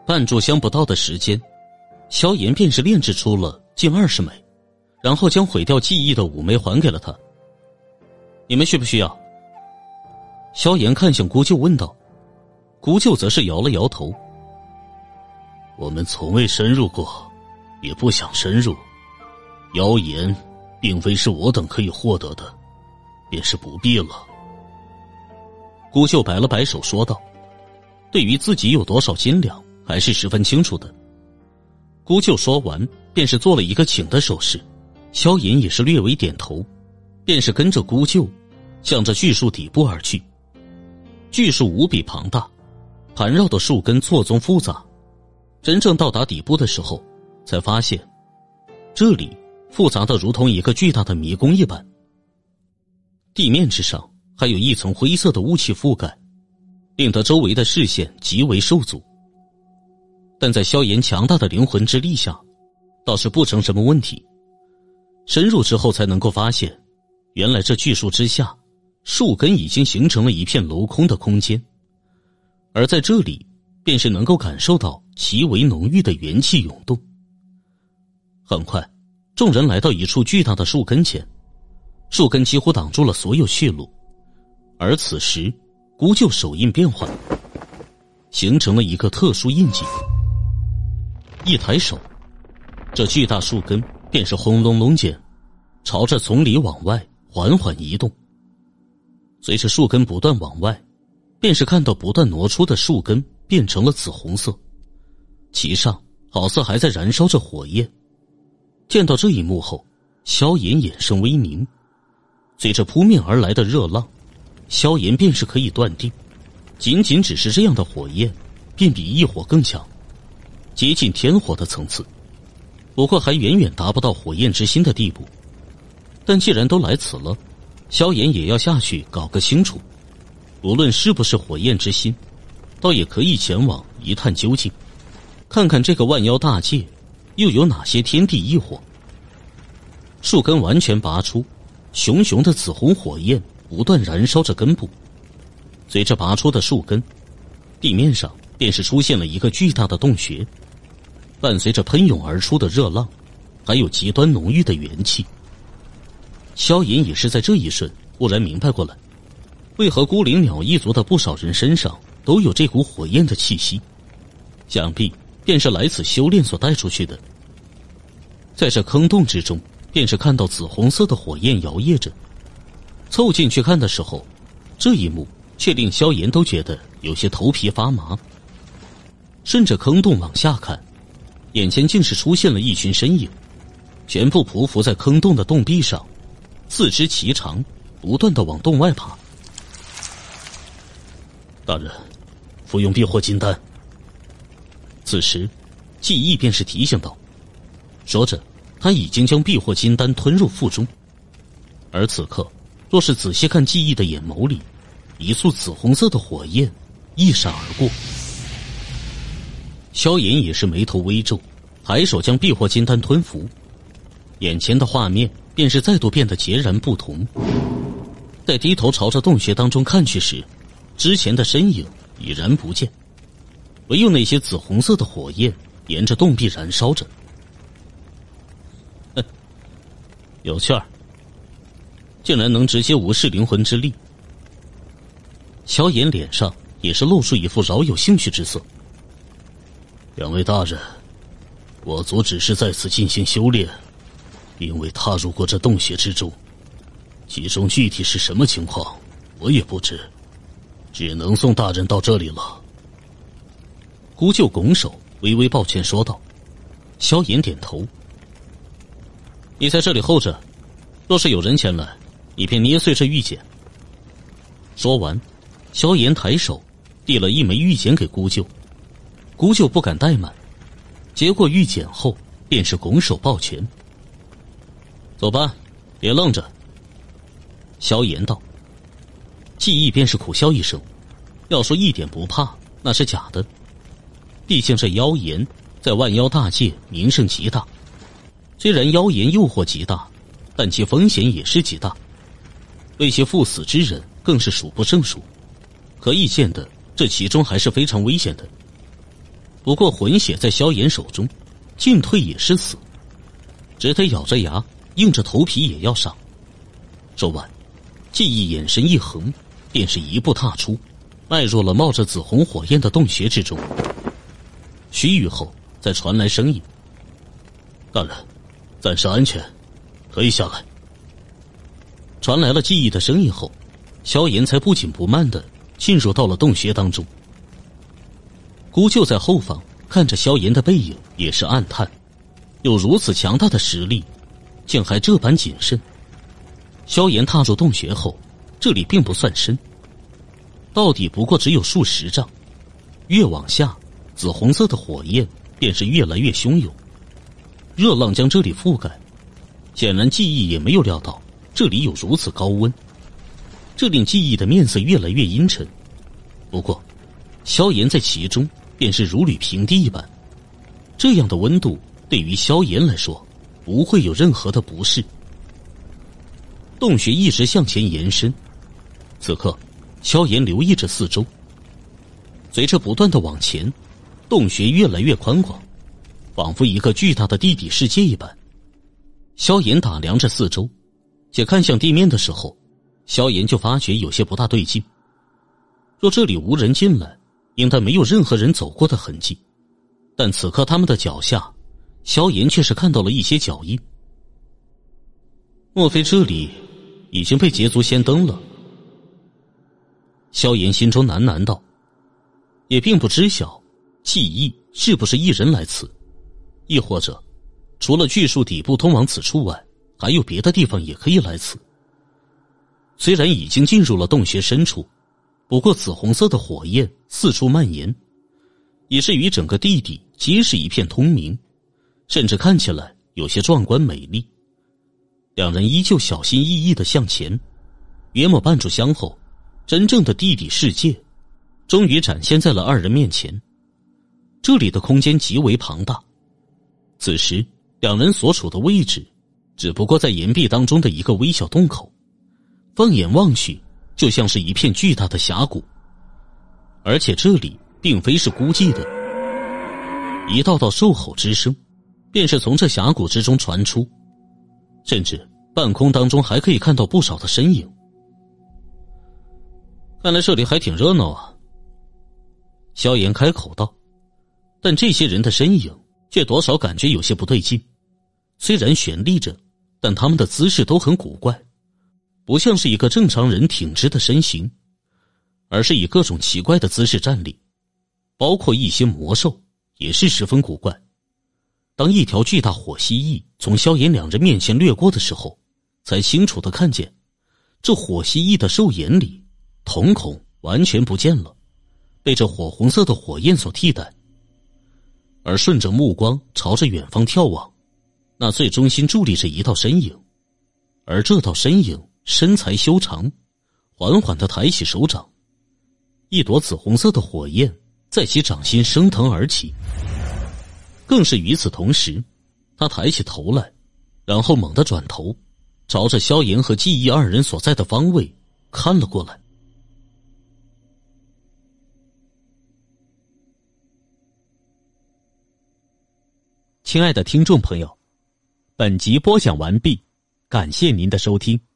半炷香不到的时间，萧炎便是炼制出了近20枚，然后将毁掉记忆的5枚还给了他。你们需不需要？萧炎看向孤鹫问道。孤鹫则是摇了摇头。 我们从未深入过，也不想深入。妖言并非是我等可以获得的，便是不必了。 孤鹫摆了摆手说道，对于自己有多少斤两还是十分清楚的。孤鹫说完便是做了一个请的手势，萧炎也是略微点头，便是跟着孤鹫向着巨树底部而去。巨树无比庞大，盘绕的树根错综复杂，真正到达底部的时候才发现这里复杂的如同一个巨大的迷宫一般。地面之上还有一层灰色的雾气覆盖，令得周围的视线极为受阻。但在萧炎强大的灵魂之力下，倒是不成什么问题。深入之后才能够发现，原来这巨树之下，树根已经形成了一片镂空的空间，而在这里便是能够感受到极为浓郁的元气涌动。很快，众人来到一处巨大的树根前，树根几乎挡住了所有血路。而此时孤鹫手印变换，形成了一个特殊印记。一抬手，这巨大树根便是轰隆隆间朝着丛里往外缓缓移动。随着树根不断往外，便是看到不断挪出的树根变成了紫红色，其上好似还在燃烧着火焰。见到这一幕后，萧炎眼神微凝，随着扑面而来的热浪，萧炎便是可以断定，仅仅只是这样的火焰便比异火更强，接近天火的层次，不过还远远达不到火焰之心的地步。但既然都来此了，萧炎也要下去搞个清楚，无论是不是火焰之心，倒也可以前往一探究竟，看看这个万妖大界又有哪些天地异火。树根完全拔出，熊熊的紫红火焰不断燃烧着根部。随着拔出的树根，地面上便是出现了一个巨大的洞穴，伴随着喷涌而出的热浪，还有极端浓郁的元气。萧炎也是在这一瞬忽然明白过来，为何孤灵鸟一族的不少人身上都有这股火焰的气息，想必便是来此修炼所带出去的。在这坑洞之中，便是看到紫红色的火焰摇曳着，凑近去看的时候，这一幕却令萧炎都觉得有些头皮发麻。顺着坑洞往下看，眼前竟是出现了一群身影，全部匍匐在坑洞的洞壁上，四肢齐长，不断地往洞外爬。 大人，服用避祸金丹。 此时记忆便是提醒道，说着他已经将避祸金丹吞入腹中。而此刻若是仔细看记忆的眼眸里，一束紫红色的火焰一闪而过。萧炎也是眉头微皱，抬手将避祸金丹吞服，眼前的画面便是再度变得截然不同。在低头朝着洞穴当中看去时，之前的身影已然不见，唯有那些紫红色的火焰沿着洞壁燃烧着。有趣儿，竟然能直接无视灵魂之力。萧炎脸上也是露出一副饶有兴趣之色。 两位大人，我族只是在此进行修炼，因为踏入过这洞穴之中，其中具体是什么情况我也不知，只能送大人到这里了。 孤鹫拱手微微抱歉说道。萧炎点头，你在这里候着，若是有人前来，你便捏碎这玉简。说完，萧炎抬手递了一枚玉简给孤鹫。孤鹫不敢怠慢，接过玉简后便是拱手抱拳。走吧，别愣着。萧炎道。记忆便是苦笑一声，要说一点不怕那是假的，毕竟这妖言在万妖大界名声极大，虽然妖言诱惑极大，但其风险也是极大，为其赴死之人更是数不胜数，可以见得这其中还是非常危险的。 不过魂血在萧炎手中，进退也是死，只得咬着牙，硬着头皮也要上。说完，记忆眼神一横，便是一步踏出，迈入了冒着紫红火焰的洞穴之中。须臾后，再传来声音：“ 大人，暂时安全，可以下来。” 传来了记忆的声音后，萧炎才不紧不慢地进入到了洞穴当中。孤鹫在后方看着萧炎的背影，也是暗叹：有如此强大的实力，竟还这般谨慎。萧炎踏入洞穴后，这里并不算深，到底不过只有数十丈，越往下，紫红色的火焰便是越来越汹涌，热浪将这里覆盖。显然记忆也没有料到这里有如此高温，这令记忆的面色越来越阴沉。不过萧炎在其中便是如履平地一般，这样的温度对于萧炎来说不会有任何的不适。洞穴一直向前延伸，此刻萧炎留意着四周，随着不断的往前，洞穴越来越宽广，仿佛一个巨大的地底世界一般。萧炎打量着四周，且看向地面的时候，萧炎就发觉有些不大对劲。若这里无人进来，应该没有任何人走过的痕迹，但此刻他们的脚下，萧炎却是看到了一些脚印。莫非这里已经被捷足先登了？萧炎心中喃喃道，也并不知晓记忆是不是一人来此，亦或者除了巨树底部通往此处外，还有别的地方也可以来此。虽然已经进入了洞穴深处，不过紫红色的火焰四处蔓延，以至于整个地底皆是一片通明，甚至看起来有些壮观美丽。两人依旧小心翼翼地向前，约莫半炷香后，真正的地底世界终于展现在了二人面前。这里的空间极为庞大，此时两人所处的位置只不过在岩壁当中的一个微小洞口，放眼望去就像是一片巨大的峡谷。而且这里并非是孤寂的，一道道兽吼之声便是从这峡谷之中传出，甚至半空当中还可以看到不少的身影。看来这里还挺热闹啊。萧炎开口道，但这些人的身影却多少感觉有些不对劲，虽然悬立着，但他们的姿势都很古怪，不像是一个正常人挺直的身形，而是以各种奇怪的姿势站立，包括一些魔兽也是十分古怪。当一条巨大火蜥蜴从萧炎两人面前掠过的时候，才清楚地看见这火蜥蜴的兽眼里瞳孔完全不见了，被这火红色的火焰所替代。而顺着目光朝着远方眺望，那最中心伫立着一道身影，而这道身影身材修长，缓缓地抬起手掌，一朵紫红色的火焰在其掌心升腾而起。更是与此同时，他抬起头来，然后猛地转头，朝着萧炎和记忆二人所在的方位看了过来。亲爱的听众朋友，本集播讲完毕，感谢您的收听。